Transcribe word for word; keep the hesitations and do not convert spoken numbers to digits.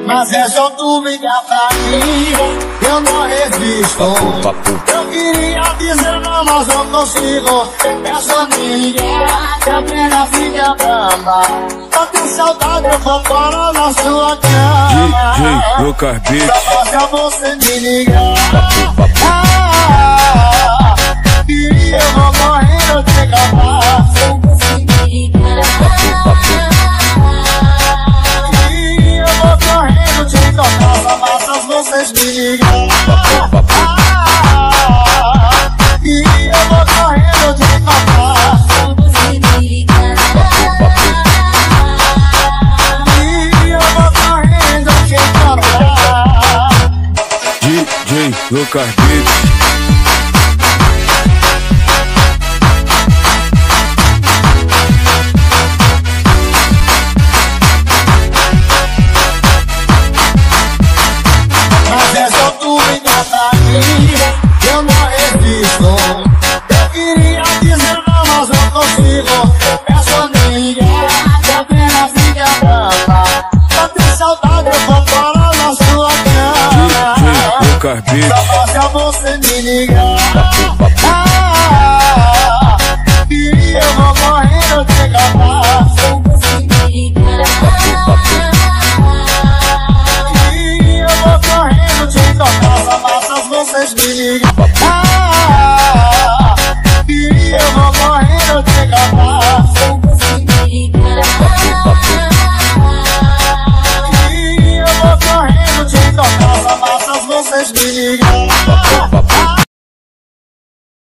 Mas é só tu ligar pra mim, eu não resisto. Eu queria dizer não, mas não consigo. É só me ligar, que a pena fica brava. Só tem saudade, eu vou parar na sua cama. D J Lucas Beats. Só basta você me ligar. Ah, queria, eu vou morrendo de acabar. Vocês me ligam, ah, e eu vou correndo de papá. E eu vou correndo de papá. D J Lucas Beats. Eu não resisto. Eu queria dizer não, mas não consigo. É só me ligar, que a pena fica brava. Só tem saudade, eu vou parar na sua cama. D J Lucas Beats. Só basta você me ligar.